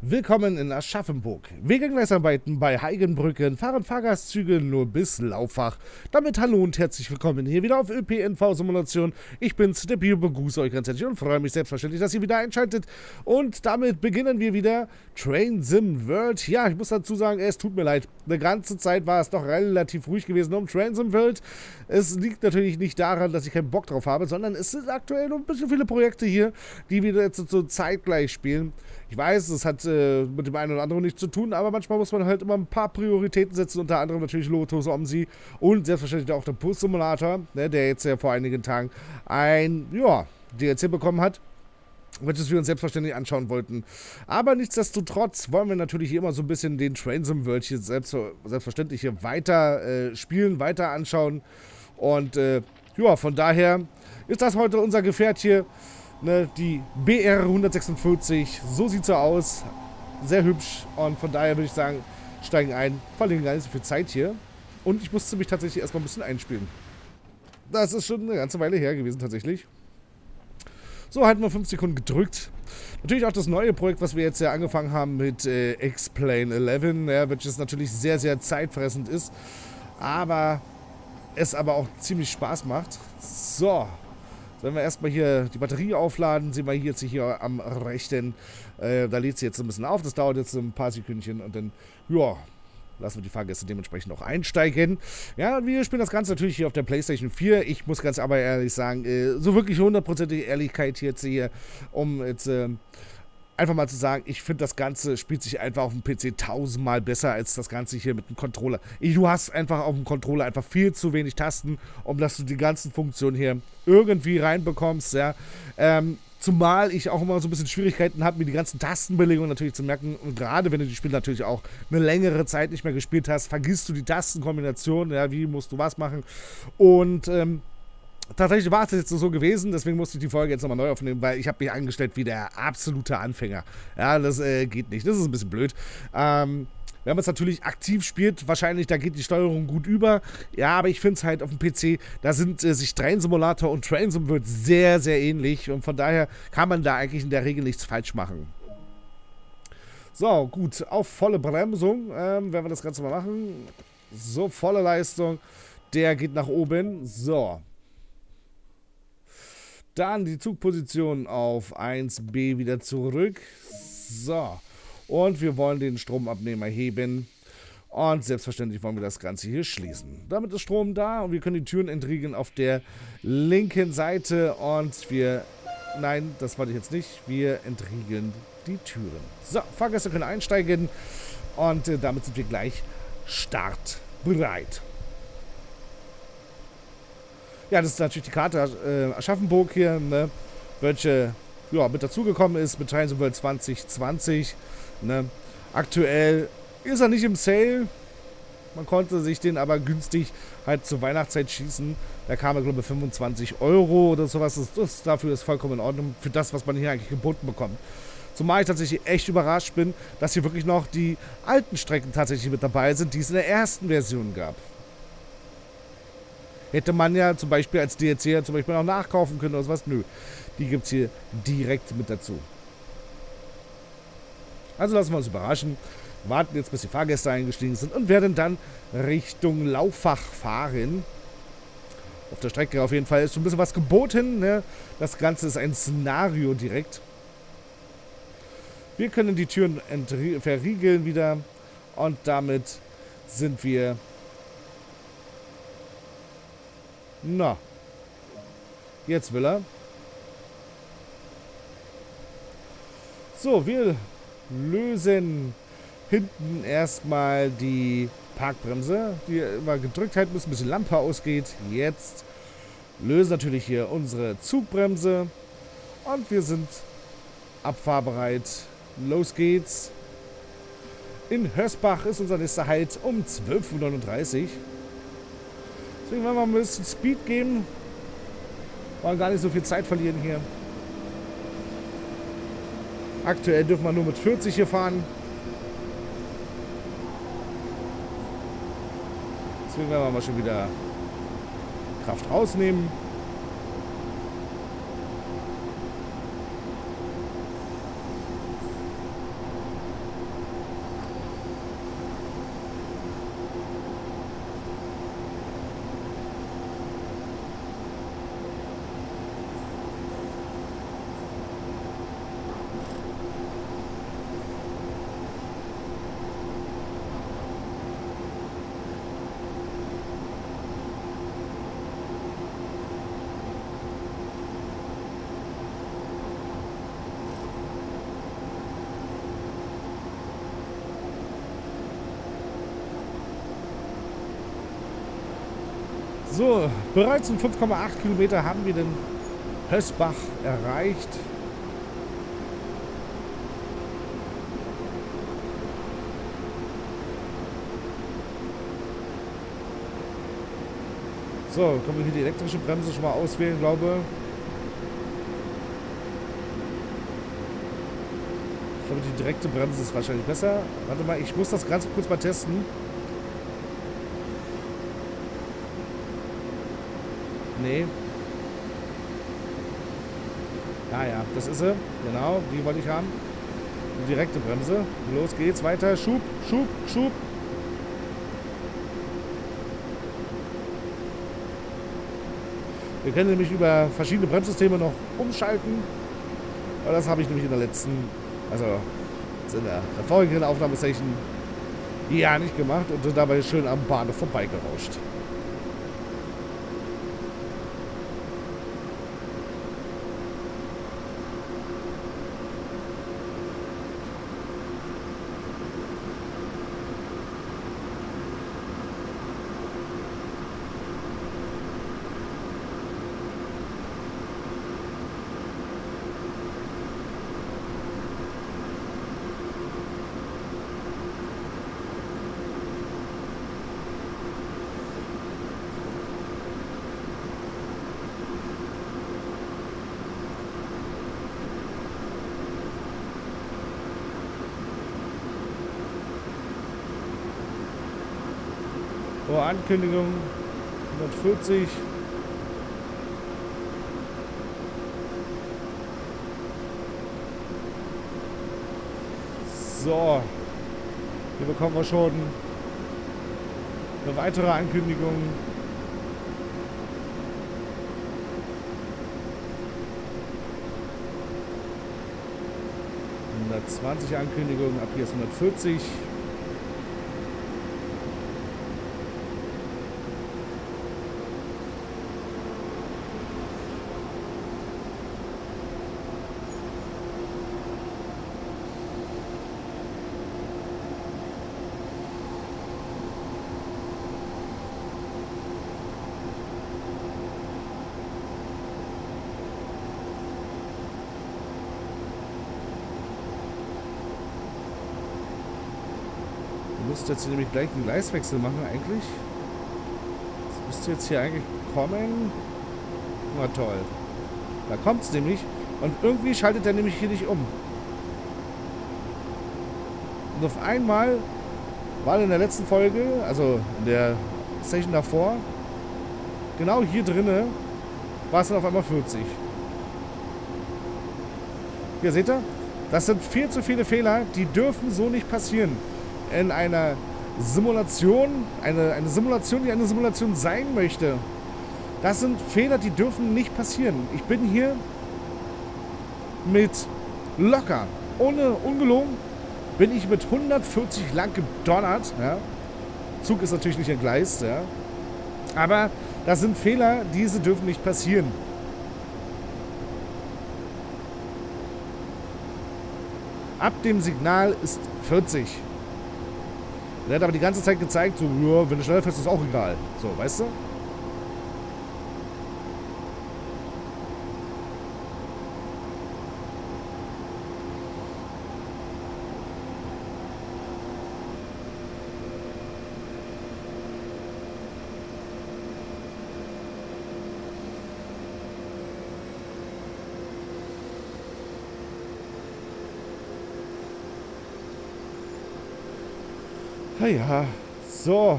Willkommen in Aschaffenburg. Wegengleisarbeiten bei Heigenbrücken fahren Fahrgastzüge nur bis Lauffach. Damit hallo und herzlich willkommen hier wieder auf ÖPNV-Simulation. Ich bin's, der Bio, begrüße euch ganz herzlich und freue mich selbstverständlich, dass ihr wieder einschaltet. Und damit beginnen wir wieder Train Sim World. Ja, ich muss dazu sagen, es tut mir leid. Eine ganze Zeit war es doch relativ ruhig gewesen um Train Sim World. Es liegt natürlich nicht daran, dass ich keinen Bock drauf habe, sondern es sind aktuell noch ein bisschen viele Projekte hier, die wir jetzt so zeitgleich spielen. Ich weiß, es hat mit dem einen oder anderen nichts zu tun, aber manchmal muss man halt immer ein paar Prioritäten setzen, unter anderem natürlich Lotus Omsi und selbstverständlich auch der Bus Simulator, ne, der jetzt ja vor einigen Tagen ein, DLC bekommen hat, welches wir uns selbstverständlich anschauen wollten. Aber nichtsdestotrotz wollen wir natürlich hier immer so ein bisschen den Train Sim World hier selbstverständlich hier weiter spielen, weiter anschauen. Und von daher ist das heute unser Gefährt hier. Ne, die BR 146, so sieht sie aus, sehr hübsch und von daher würde ich sagen, steigen ein, verlieren gar nicht so viel Zeit hier und ich musste mich tatsächlich erstmal ein bisschen einspielen. Das ist schon eine ganze Weile her gewesen tatsächlich. So, halten wir 5 Sekunden gedrückt. Natürlich auch das neue Projekt, was wir jetzt ja angefangen haben mit X-Plane 11, ja, welches natürlich sehr, sehr zeitfressend ist, aber es aber auch ziemlich Spaß macht. So. Wenn wir erstmal hier die Batterie aufladen, sehen wir jetzt hier am rechten, da lädt sie jetzt ein bisschen auf, das dauert jetzt ein paar Sekündchen und dann, lassen wir die Fahrgäste dementsprechend auch einsteigen. Ja, wir spielen das Ganze natürlich hier auf der PlayStation 4. Ich muss ganz aber ehrlich sagen, so wirklich 100%ige Ehrlichkeit jetzt hier, um jetzt einfach mal zu sagen, ich finde, das Ganze spielt sich einfach auf dem PC tausendmal besser als das Ganze hier mit dem Controller. Du hast einfach auf dem Controller einfach viel zu wenig Tasten, um dass du die ganzen Funktionen hier irgendwie reinbekommst, ja. Zumal ich auch immer so ein bisschen Schwierigkeiten habe, mir die ganzen Tastenbelegungen natürlich zu merken. Und gerade wenn du die Spiele natürlich auch eine längere Zeit nicht mehr gespielt hast, vergisst du die Tastenkombination, ja, wie musst du was machen. Und tatsächlich war es jetzt so gewesen, deswegen musste ich die Folge jetzt nochmal neu aufnehmen, weil ich habe mich angestellt wie der absolute Anfänger. Ja, das geht nicht, das ist ein bisschen blöd. Wenn man es natürlich aktiv spielt, wahrscheinlich, da geht die Steuerung gut über. Ja, aber ich finde es halt auf dem PC, da sind sich Train Simulator und Train Sim World sehr, sehr ähnlich. Und von daher kann man da eigentlich in der Regel nichts falsch machen. So, gut, auf volle Bremsung werden wir das Ganze mal machen. So, volle Leistung, der geht nach oben. So. Dann die Zugposition auf 1B wieder zurück. So. Und wir wollen den Stromabnehmer heben. Und selbstverständlich wollen wir das Ganze hier schließen. Damit ist Strom da und wir können die Türen entriegeln auf der linken Seite. Und wir... Nein, das wollte ich jetzt nicht. Wir entriegeln die Türen. So, Fahrgäste können einsteigen. Und damit sind wir gleich startbereit. Ja, das ist natürlich die Karte Aschaffenburg hier, ne, welche mit dazugekommen ist mit Train Sim World 2020. Ne. Aktuell ist er nicht im Sale. Man konnte sich den aber günstig halt zur Weihnachtszeit schießen. Da kam er, glaube ich, 25 € oder sowas. Dafür ist vollkommen in Ordnung für das, was man hier eigentlich geboten bekommt. Zumal ich tatsächlich echt überrascht bin, dass hier wirklich noch die alten Strecken tatsächlich mit dabei sind, die es in der ersten Version gab. Hätte man ja zum Beispiel als DLC ja zum Beispiel noch nachkaufen können oder sowas. Nö, die gibt es hier direkt mit dazu. Also lassen wir uns überraschen. Warten jetzt, bis die Fahrgäste eingestiegen sind und werden dann Richtung Lauffach fahren. Auf der Strecke auf jeden Fall ist schon ein bisschen was geboten, ne? Das Ganze ist ein Szenario direkt. Wir können die Türen verriegeln wieder und damit sind wir... Na, jetzt will er. So, wir lösen hinten erstmal die Parkbremse, die immer gedrückt halten müssen, bis die Lampe ausgeht. Jetzt lösen natürlich hier unsere Zugbremse und wir sind abfahrbereit. Los geht's. In Hösbach ist unser nächster Halt um 12:39 Uhr. Deswegen werden wir mal ein bisschen Speed geben. Wollen gar nicht so viel Zeit verlieren hier. Aktuell dürfen wir nur mit 40 hier fahren. Deswegen werden wir mal schon wieder Kraft rausnehmen. So, bereits in 5,8 Kilometer haben wir den Hösbach erreicht. So, können wir hier die elektrische Bremse schon mal auswählen, glaube ich. Ich glaube, die direkte Bremse ist wahrscheinlich besser. Warte mal, ich muss das ganz kurz mal testen. Nee. Ja, das ist sie. Genau, die wollte ich haben. Die direkte Bremse. Los geht's, weiter. Schub, Schub, Schub. Wir können nämlich über verschiedene Bremssysteme noch umschalten. Aber das habe ich nämlich in der letzten, also in der vorigen Aufnahmesession ja nicht gemacht und sind dabei schön am Bahnhof vorbeigerauscht. Oh, Ankündigung 140. So, hier bekommen wir schon eine weitere Ankündigung. ...120 Ankündigungen, ab hier ist 140. Müsste jetzt hier nämlich gleich einen Gleiswechsel machen eigentlich. Das müsste jetzt hier eigentlich kommen. Na toll. Da kommt es nämlich. Und irgendwie schaltet er nämlich hier nicht um. Und auf einmal war in der letzten Folge, also in der Session davor, genau hier drinne, war es dann auf einmal 40. Hier seht ihr, das sind viel zu viele Fehler, die dürfen so nicht passieren. In einer Simulation, eine Simulation, die eine Simulation sein möchte. Das sind Fehler, die dürfen nicht passieren. Ich bin hier mit locker, ohne ungelogen, bin ich mit 140 lang gedonnert. Ja. Zug ist natürlich nicht entgleist, ja. Aber das sind Fehler, diese dürfen nicht passieren. Ab dem Signal ist 40. Der hat aber die ganze Zeit gezeigt, so, ja, wenn du schneller fährst, ist auch egal. So, weißt du? Ja, so.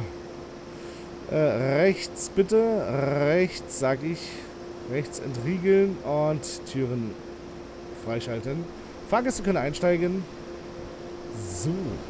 Rechts bitte. Rechts, sag ich. Rechts entriegeln und Türen freischalten. Fahrgäste können einsteigen. So.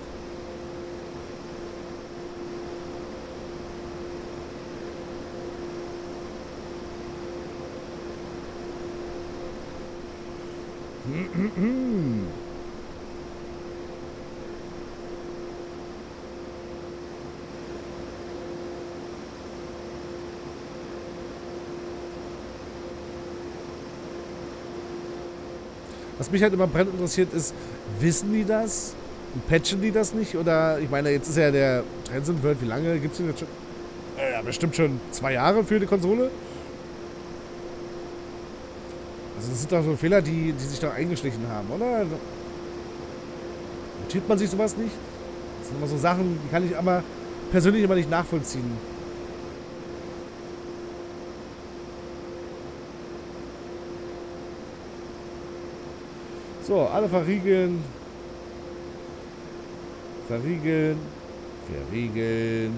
Was mich halt immer brennend interessiert ist, wissen die das? Und patchen die das nicht? Oder, ich meine, jetzt ist ja der Transit World, wie lange gibt es den jetzt schon? Ja, bestimmt schon 2 Jahre für die Konsole. Also das sind doch so Fehler, die sich doch eingeschlichen haben, oder? Notiert man sich sowas nicht? Das sind immer so Sachen, die kann ich aber persönlich immer nicht nachvollziehen. So, alle verriegeln. Verriegeln. Verriegeln.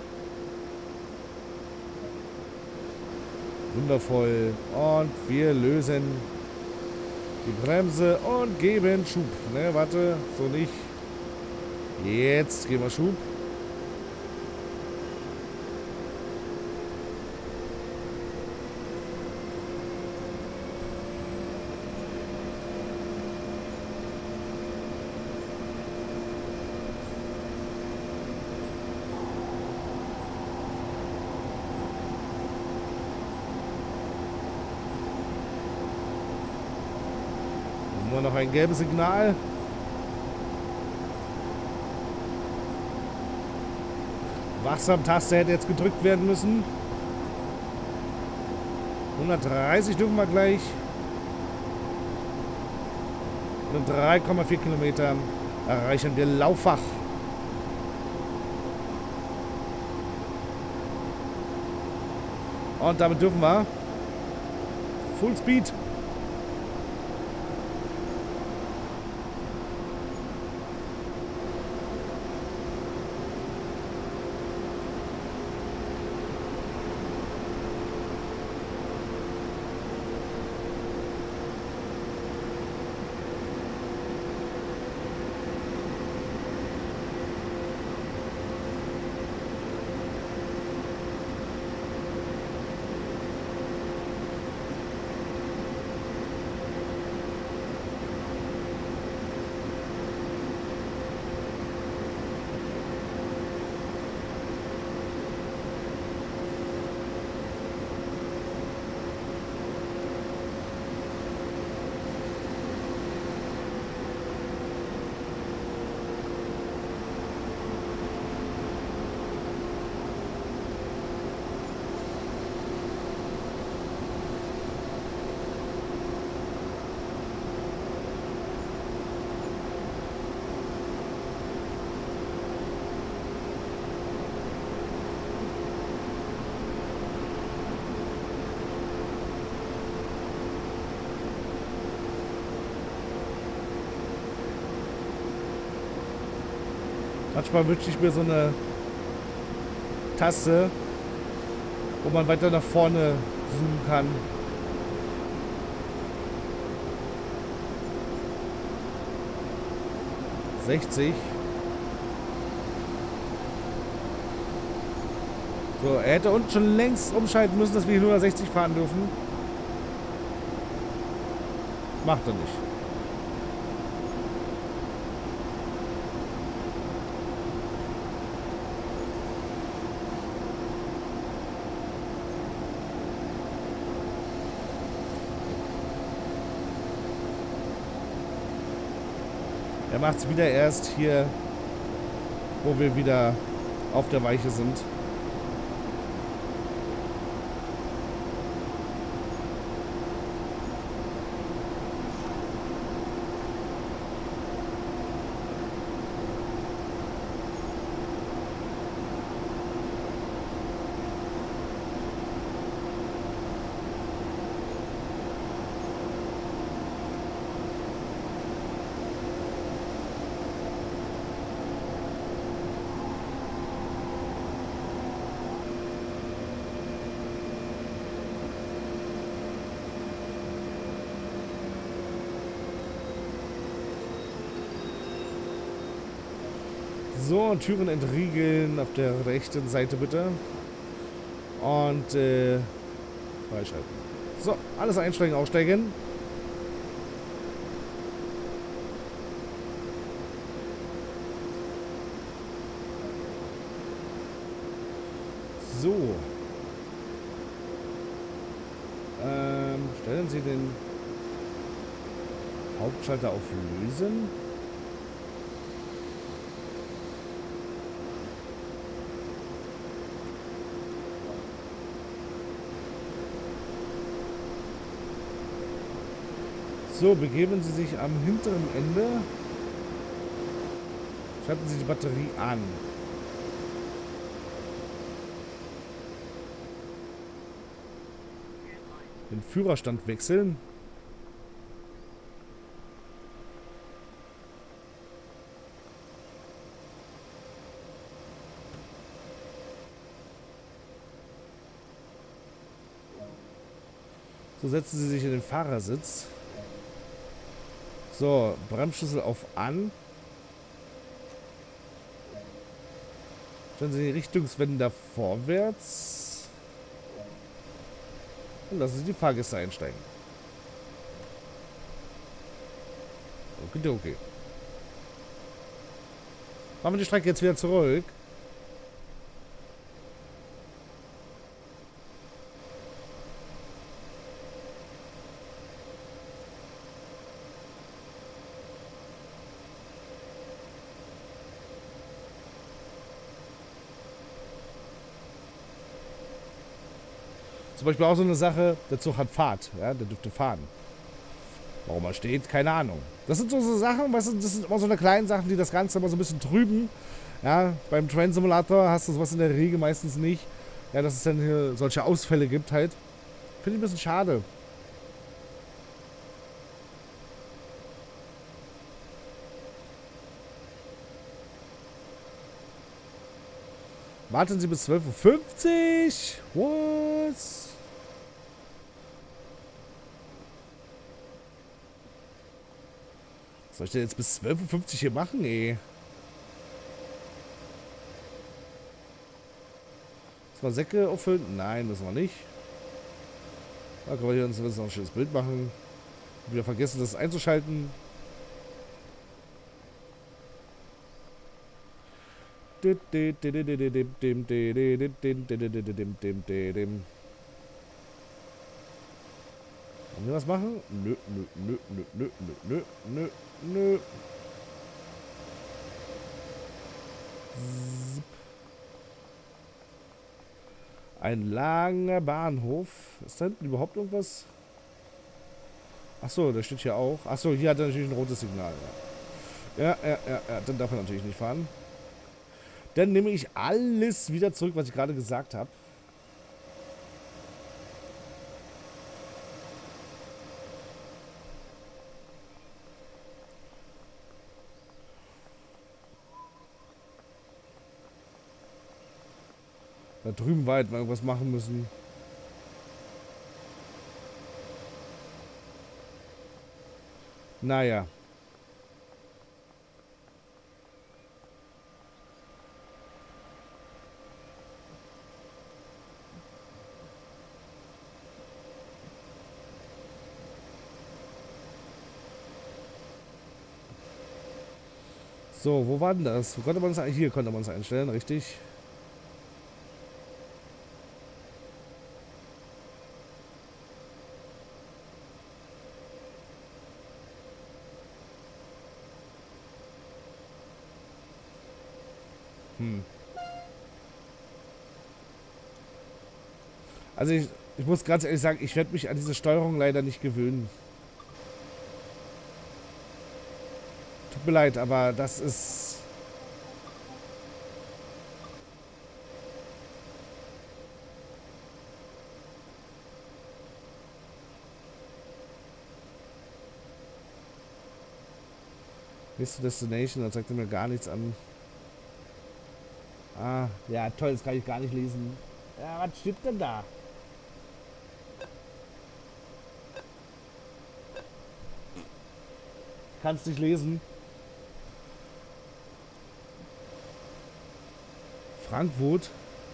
Wundervoll. Und wir lösen die Bremse und geben Schub. Ne, warte, so nicht. Jetzt geben wir Schub. Nur noch ein gelbes Signal. Wachsam-Taste hätte jetzt gedrückt werden müssen. 130 dürfen wir gleich. Und 3,4 Kilometer erreichen wir Lauffach. Und damit dürfen wir Full Speed. Manchmal wünsche ich mir so eine Taste, wo man weiter nach vorne zoomen kann. '60. So, er hätte uns schon längst umschalten müssen, dass wir hier nur 60 fahren dürfen. Macht er nicht. Er macht es wieder erst hier, wo wir wieder auf der Weiche sind. So, Türen entriegeln auf der rechten Seite bitte. Und freischalten. So, alles einsteigen, aussteigen. So. Stellen Sie den Hauptschalter auf Lösen. So, begeben Sie sich am hinteren Ende. Schalten Sie die Batterie an. Den Führerstand wechseln. So, setzen Sie sich in den Fahrersitz. So, Bremsschlüssel auf an. Stellen Sie die Richtungswender vorwärts. Und lassen Sie die Fahrgäste einsteigen. Okay, okay. Machen wir die Strecke jetzt wieder zurück. Zum Beispiel auch so eine Sache, der Zug hat Fahrt, ja, der dürfte fahren. Warum er steht, keine Ahnung. Das sind so Sachen, weißt du, das sind immer so eine kleinen Sachen, die das Ganze immer so ein bisschen trüben. Ja, beim Train Simulator hast du sowas in der Regel meistens nicht. Ja, dass es dann hier solche Ausfälle gibt halt. Finde ich ein bisschen schade. Warten Sie bis 12:50 Uhr. Was? Was soll ich denn jetzt bis 12:50 Uhr hier machen, ey? Müssen wir Säcke auffüllen? Nein, müssen wir nicht. Da können wir hier uns noch ein schönes Bild machen. Wieder vergessen, das einzuschalten. Wollen wir was machen? Nö, nö, nö, nö, nö, nö, nö, nö. Ein langer Bahnhof. Ist da hinten überhaupt irgendwas? Achso, der steht hier auch. Achso, hier hat er natürlich ein rotes Signal. Ja, dann darf er natürlich nicht fahren. Dann nehme ich alles wieder zurück, was ich gerade gesagt habe. Da drüben weit mal irgendwas machen müssen. Naja. So, wo war denn das? Wo konnte man es? Hier konnte man es einstellen, richtig? Also ich muss ganz ehrlich sagen, ich werde mich an diese Steuerung leider nicht gewöhnen. Tut mir leid, aber das ist... Nächste Destination, da zeigt er mir gar nichts an. Ah, ja toll, das kann ich gar nicht lesen. Ja, was steht denn da? Ich kann es nicht lesen. Frankfurt.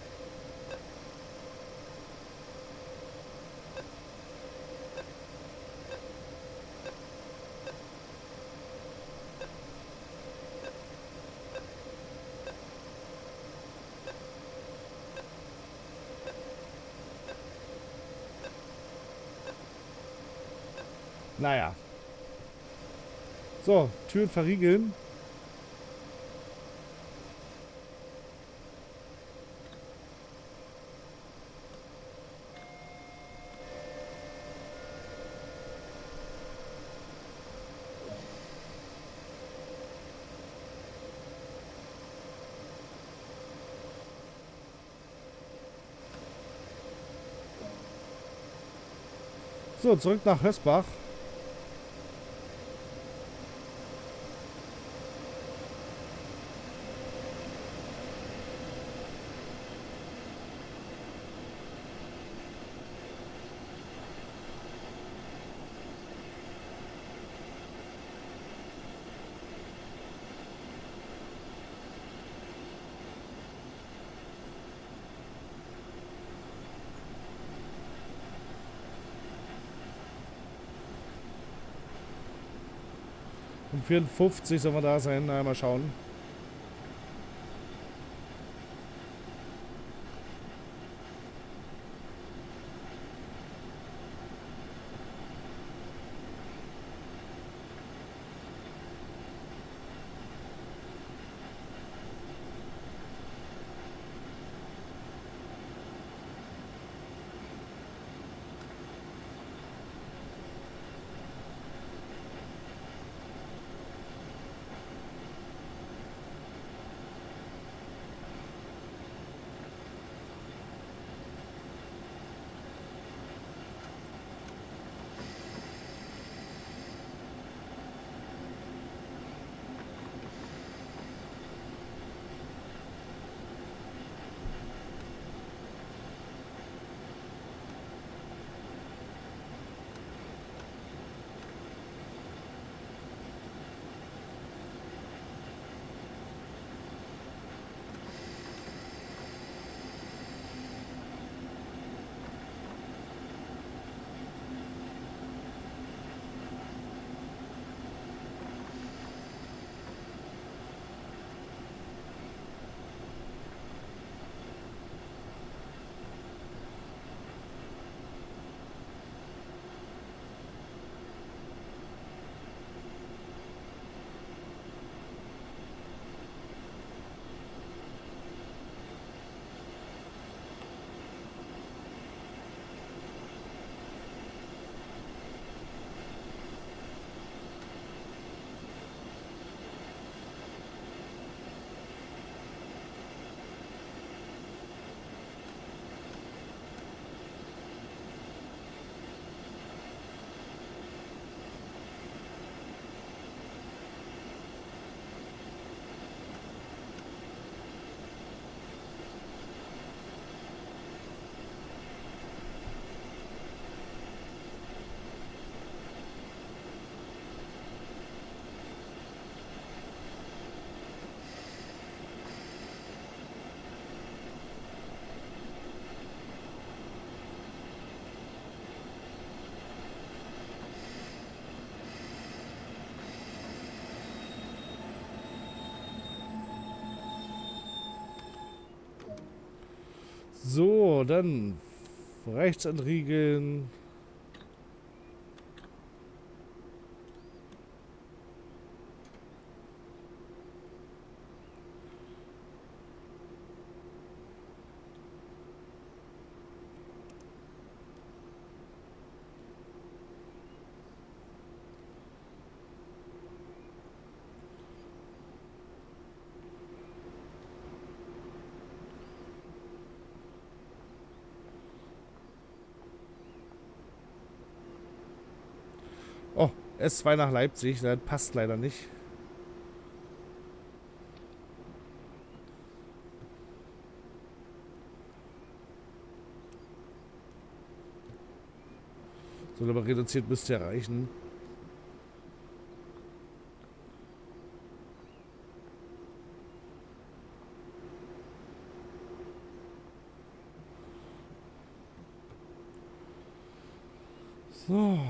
Naja. So, Türen verriegeln. So, zurück nach Hösbach. Um 54 sollen wir da sein. Na, mal schauen. So, dann rechts entriegeln. Oh, S2 nach Leipzig, das passt leider nicht. So, aber reduziert müsste ja reichen. So.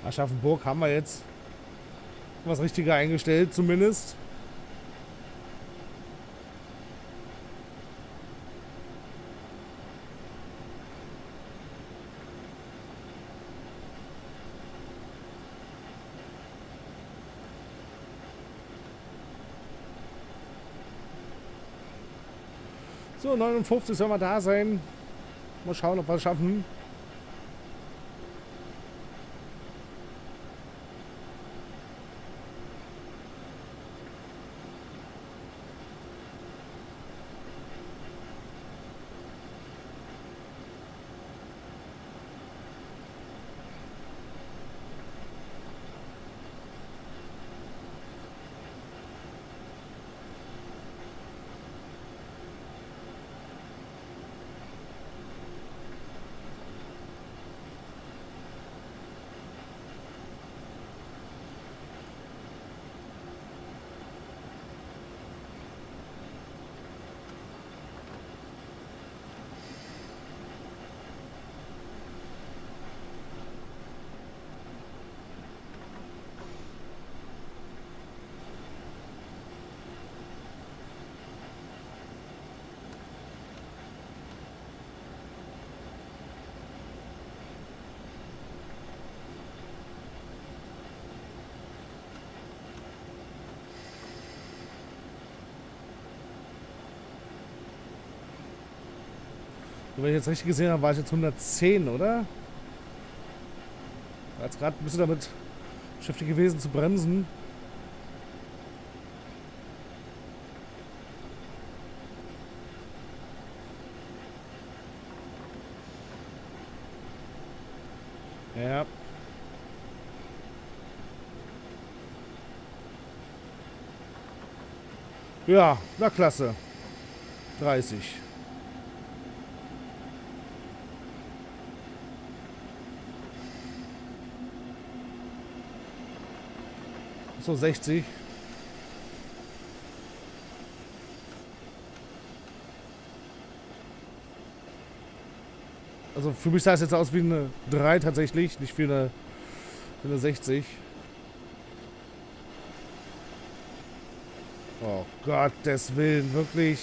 Aschaffenburg haben wir jetzt was Richtiges eingestellt, zumindest. So, 59 sollen wir da sein. Mal schauen, ob wir es schaffen. Wenn ich jetzt richtig gesehen habe, war ich jetzt 110, oder? War jetzt gerade ein bisschen damit beschäftigt gewesen zu bremsen. Ja. Ja, na klasse. 30. So 60. Also für mich sah es jetzt aus wie eine 3 tatsächlich, nicht wie eine 60. Oh Gottes Willen, wirklich.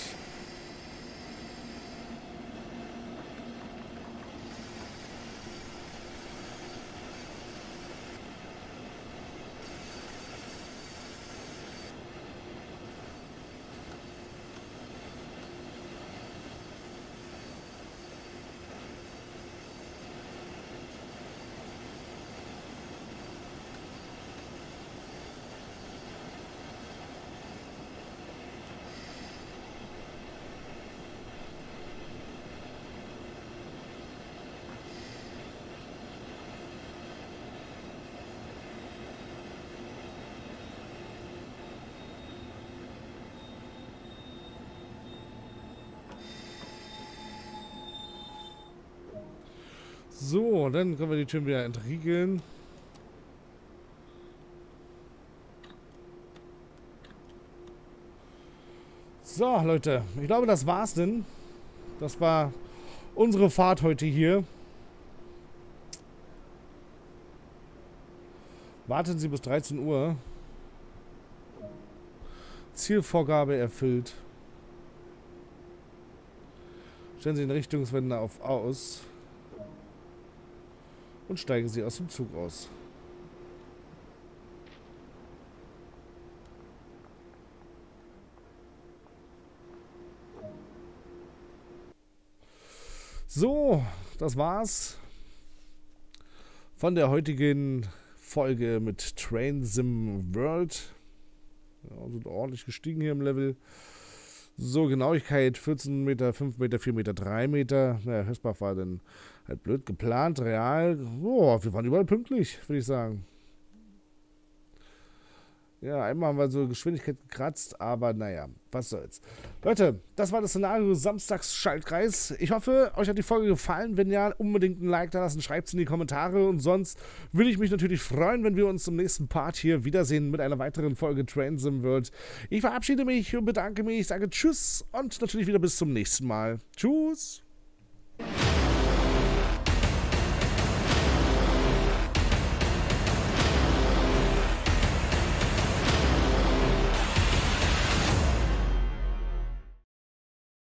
So, dann können wir die Türen wieder entriegeln. So, Leute, ich glaube, das war's denn. Das war unsere Fahrt heute hier. Warten Sie bis 13 Uhr. Zielvorgabe erfüllt. Stellen Sie den Richtungswender auf Aus. Und steigen Sie aus dem Zug aus. So, das war's von der heutigen Folge mit Train Sim World. Ja, sind ordentlich gestiegen hier im Level. So, Genauigkeit 14 Meter, 5 Meter, 4 Meter, 3 Meter. Naja, Hessbach war dann halt blöd geplant, real. Oh, wir waren überall pünktlich, würde ich sagen. Ja, einmal haben wir so Geschwindigkeit gekratzt, aber naja, was soll's. Leute, das war das Szenario Samstags-Schaltkreis. Ich hoffe, euch hat die Folge gefallen. Wenn ja, unbedingt ein Like da lassen, schreibt es in die Kommentare. Und sonst würde ich mich natürlich freuen, wenn wir uns im nächsten Part hier wiedersehen mit einer weiteren Folge Train Sim World. Ich verabschiede mich und bedanke mich, sage Tschüss und natürlich wieder bis zum nächsten Mal. Tschüss!